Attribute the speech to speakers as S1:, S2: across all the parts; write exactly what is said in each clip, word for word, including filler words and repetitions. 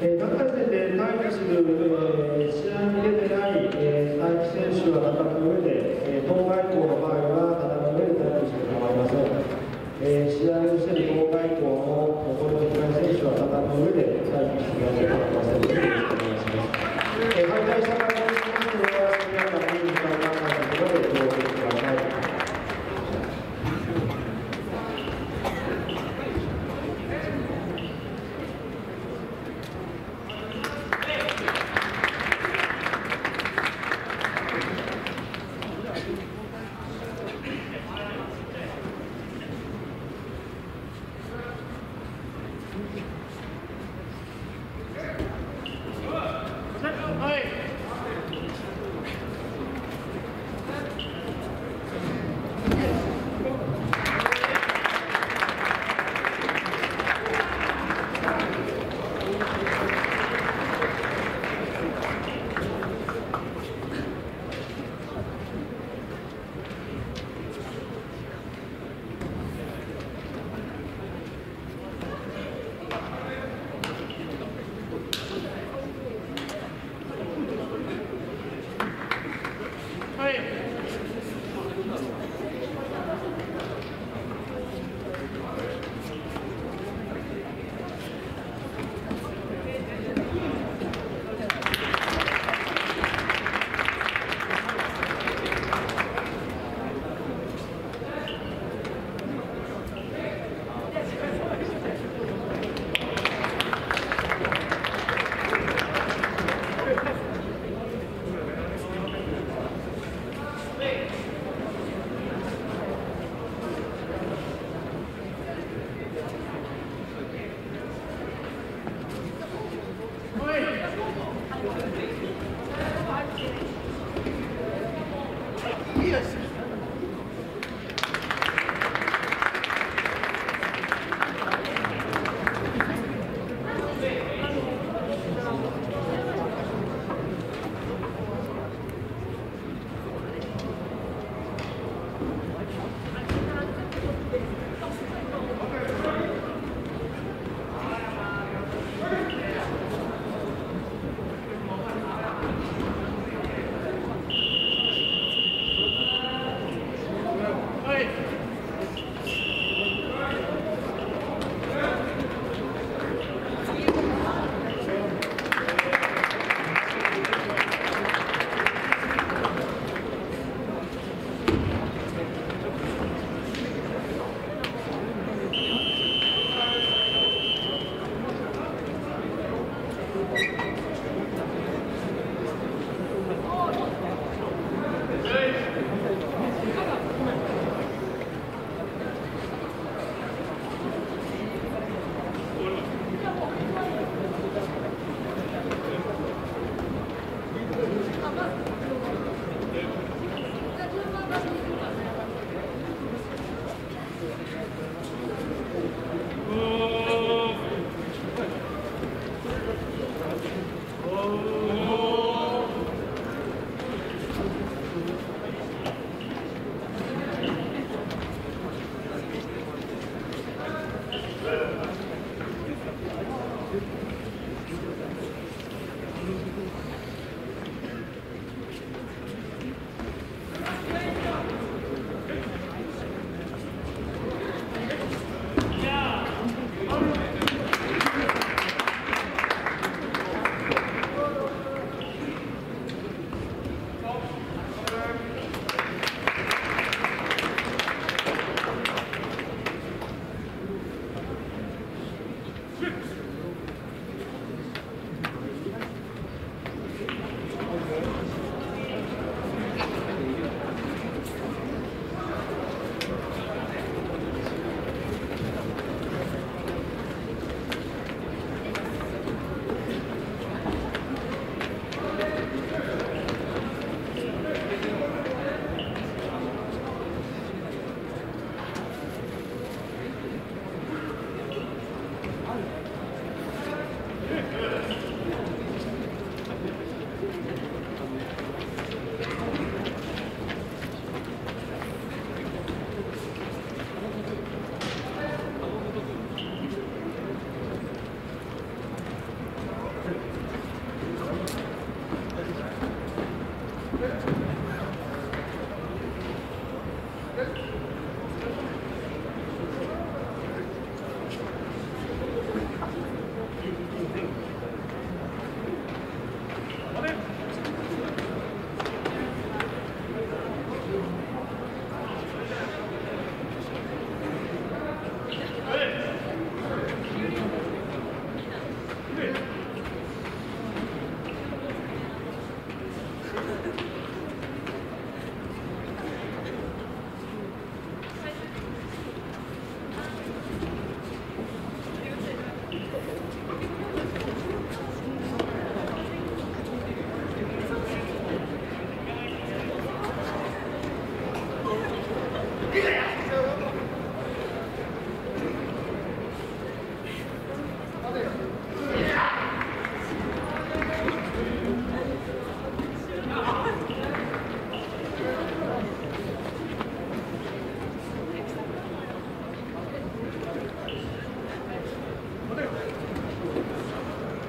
S1: えー、団体戦で待機する、えー、試合に出てない、えー、待機選手は叩く上で、えー、当該校の場合は叩く上で待機して構いません。えー、試合をしている当該校の残りの選手は叩く上で待機して構いませんので、よろしくお願いします。えー、敗退した場合につきましては、速やかに時間を考えたところで登録ください。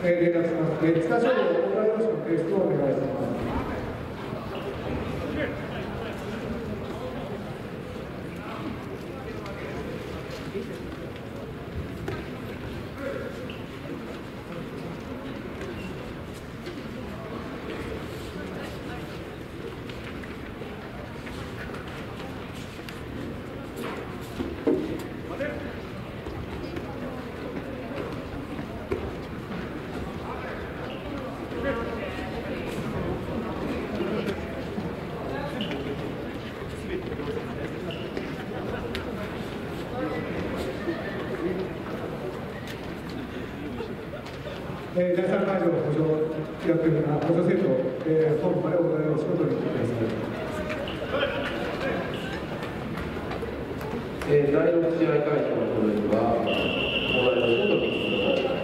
S1: えー、連絡します。えー、塚省吾小田洋の提出をお願いします。えー、だいさん会場補助役員が補助生徒、えー、本部までお題を仕事に行ってください。
S2: えー、だいろく試合会場の補助員はお題を仕事に行ってください。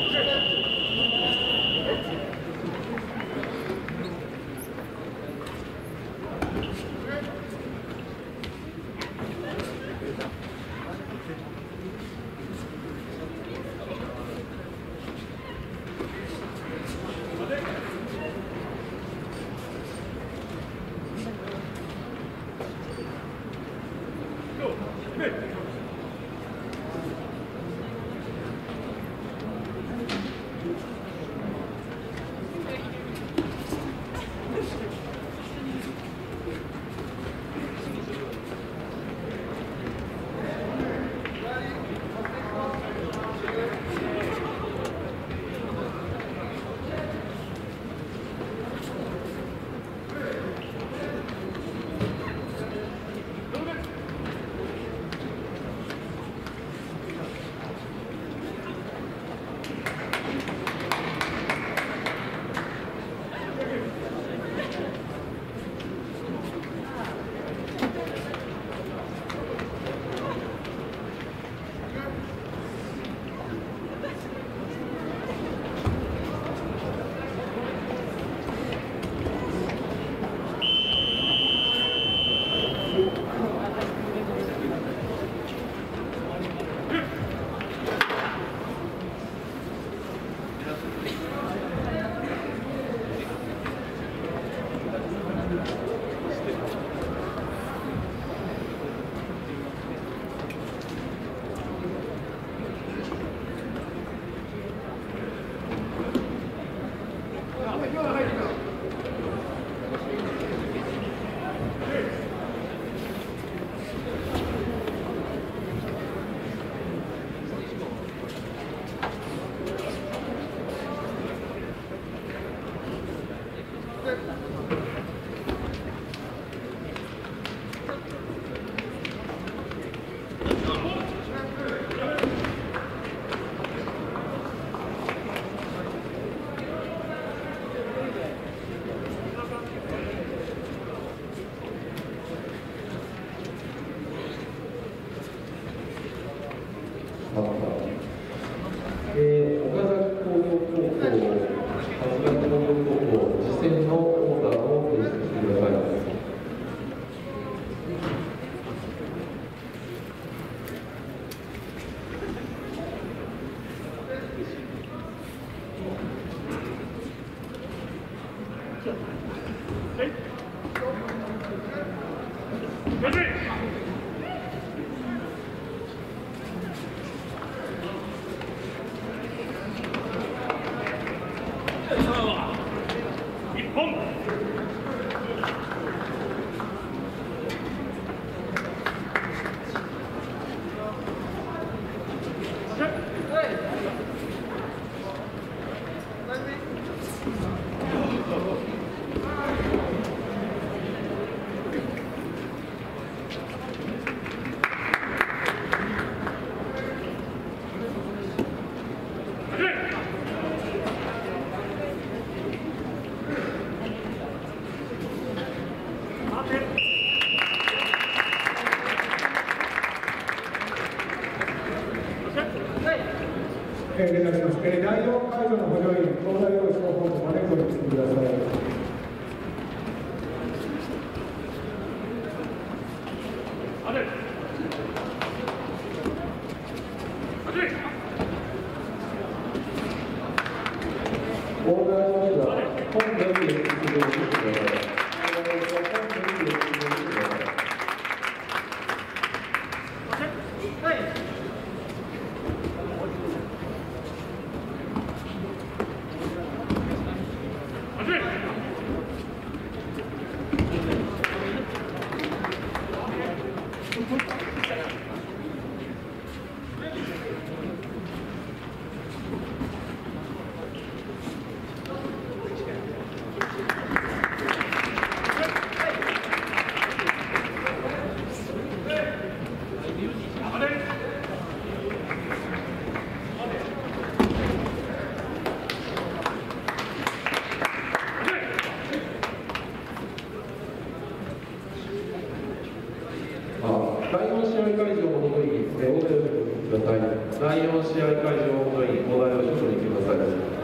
S2: えー、岡崎工業高校、春日工業高校、次戦のオーダーを提出してください。
S1: えー、連絡します。えー、だいよん会場の補助員、東大用紙の本部までご出席ください。
S2: え試合会場のもとに、えー、オーダーを処理ください。だいよん試合会場のもとにオーダーを処理ください。